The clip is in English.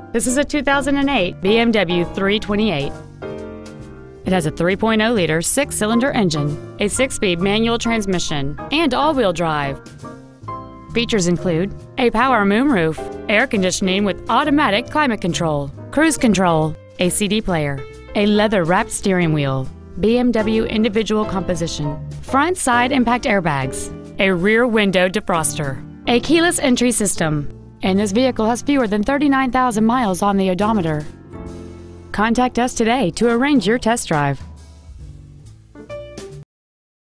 This is a 2008 BMW 328. It has a 3.0-liter six-cylinder engine, a 6-speed manual transmission, and all-wheel drive. Features include a power moonroof, air conditioning with automatic climate control, cruise control, a CD player, a leather-wrapped steering wheel, BMW individual composition, front side impact airbags, a rear window defroster, a keyless entry system, and this vehicle has fewer than 39,000 miles on the odometer. Contact us today to arrange your test drive.